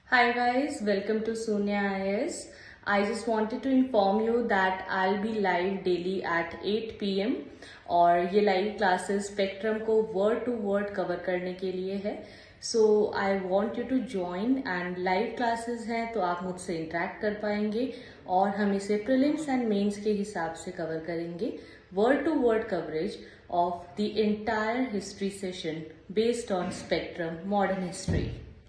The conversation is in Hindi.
Hi guys, welcome to Sunya IS. I just wanted to inform you that I'll be live daily at 8 PM और ये लाइव क्लासेस स्पेक्ट्रम को वर्ड टू वर्ड कवर करने के लिए है. So I want you to join and live classes हैं तो आप मुझसे इंटरेक्ट कर पाएंगे और हम इसे प्रीलिम्स एंड मेंस के हिसाब से कवर करेंगे. Word to word coverage of the entire history session based on Spectrum modern history.